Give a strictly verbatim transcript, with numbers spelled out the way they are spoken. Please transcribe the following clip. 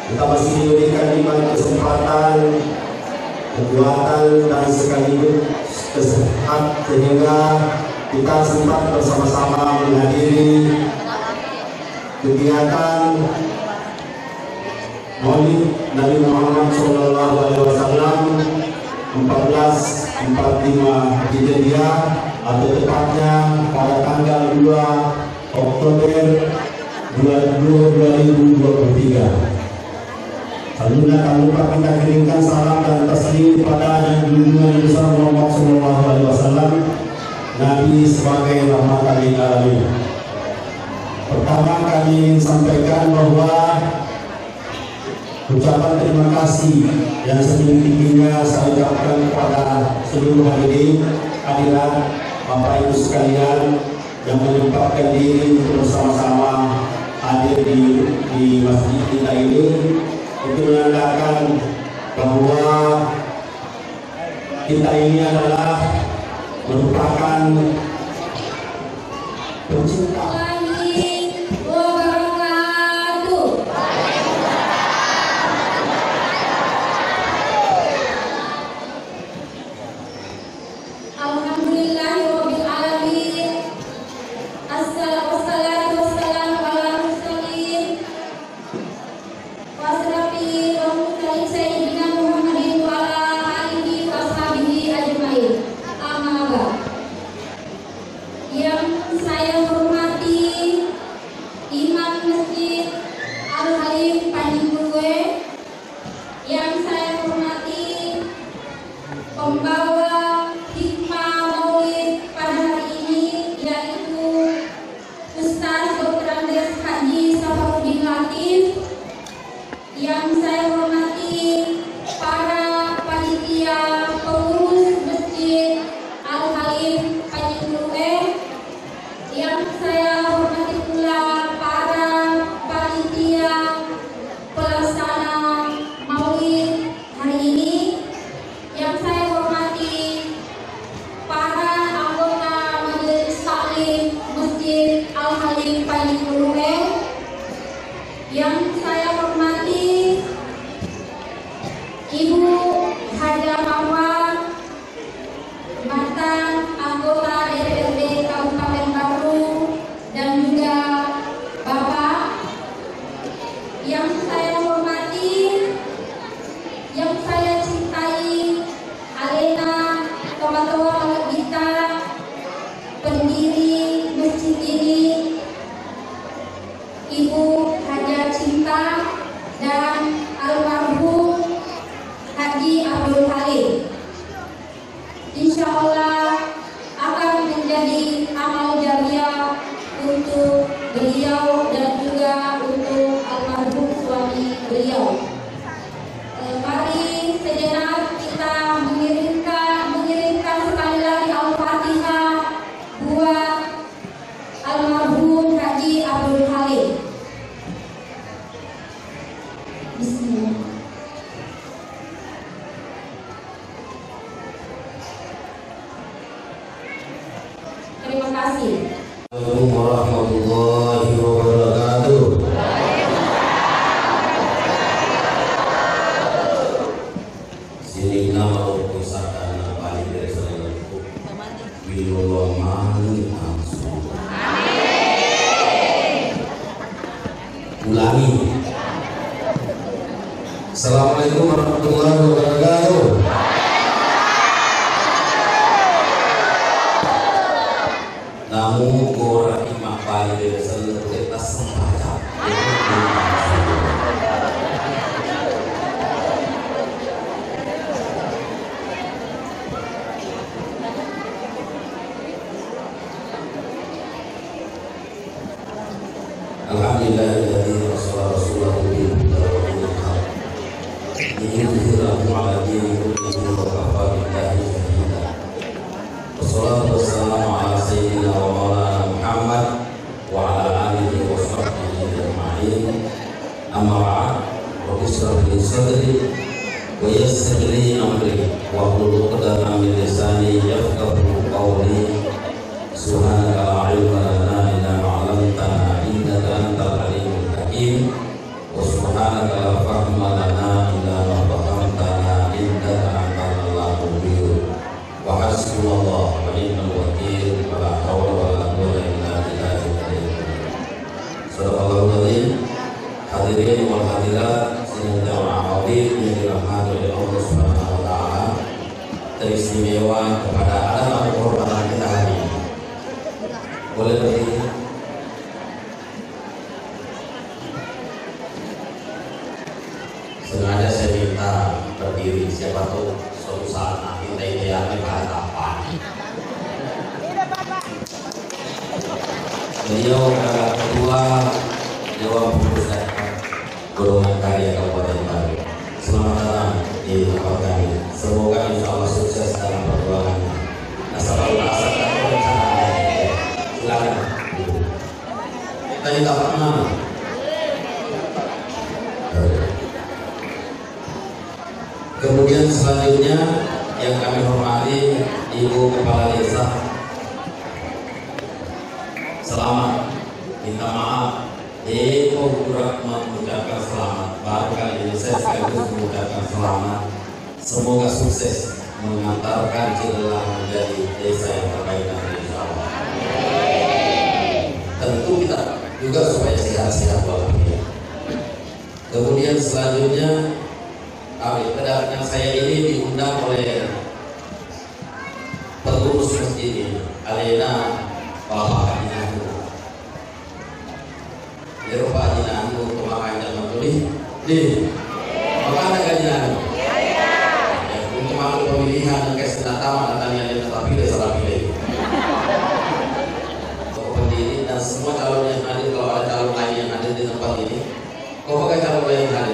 Kita masih diberikan iman, kesempatan, kekuatan dan sekaligus kesehatan sehingga kita sempat bersama-sama menghadiri kegiatan Maulid Nabi Muhammad Shallallahu Alaihi Wasallam empat belas empat puluh lima Hijriah atau tepatnya pada tanggal dua Oktober dua ribu dua puluh tiga. Selanjutnya kami lupa kita kirimkan salam dan taslim pada junjungan besar Muhammad Shallallahu Alaihi Wasallam, Nabi sebagai rahmatan lil alamin. Pertama kami ingin sampaikan bahwa ucapan terima kasih yang setinggi-tingginya saya ucapkan kepada seluruh hadirin hadirat Bapak Ibu sekalian yang menyempatkan diri untuk bersama-sama hadir di, di masjid kita ini. Itu menandakan bahwa kita ini adalah merupakan pencinta. Terima kasih. Assalamualaikum warahmatullahi wabarakatuh. Sini nama pusaka paling dari sana itu biloman langsung. Ulangi. Assalamualaikum warahmatullahi wabarakatuh. Namu orang imam paling dari sana kita sembahyang. Alhamdulillahilladzi arsala rasulahu bil huda wa dinil haq liyudhhirahu 'ala dini kullihi wa kafaa billahi shahida. Wassalatu wassalamu ala sayyidina wa maulana Muhammad wa ala alihi wa sahbihi ajma'in. Amma ba'd. Rabbi shrah li sadri wa yassir li amri wa hlul 'uqdatam min lisani yafqahu qawli. Subhanaka la ilma lana illa ma 'allamtana innaka antal alimul hakim. Wa subhanaka la hadirat sidang jamaah maulid yang dirahmati oleh Allah Subhanahu wa taala, teristimewa kepada adat atau kehormatan kita hari ini. Boleh berdiri. Sengaja saya minta berdiri, siapa tahu suatu saat nanti kita idealnya pada kapan. Beliau adalah ketua Dewan Pengurus Golongan Karya Kabupaten Baru. Selamat datang di tempat kami. Semoga insya Allah sukses dalam perjuangannya. Nasabah asal dan rencananya. Silakan. Kita minta nama. Kemudian selanjutnya yang kami hormati Ibu Kepala Desa. Selamat, minta maaf. Eko kurang mengucapkan selamat. Baru kali ini saya sekaligus mengucapkan selamat. Semoga sukses mengantarkan Cilelang menjadi desa yang terbaik nanti insya Allah. Tentu kita juga supaya sehat-sehat walaupun. Kemudian selanjutnya, kedatangan saya ini diundang oleh pengurus masjid ini, Alena Bapak Haji Nahu. Ya Bapak Haji Nahu untuk makan dan membeli. Di, apa ada Haji Nahu? Ya, untuk makan pemilihan dan kesenataman datangnya yang tetap pilih salah pilih. Untuk pendiri dan semua calon yang hadir, kalau ada calon lain yang hadir di tempat ini, kau pakai calon lain yang hadir.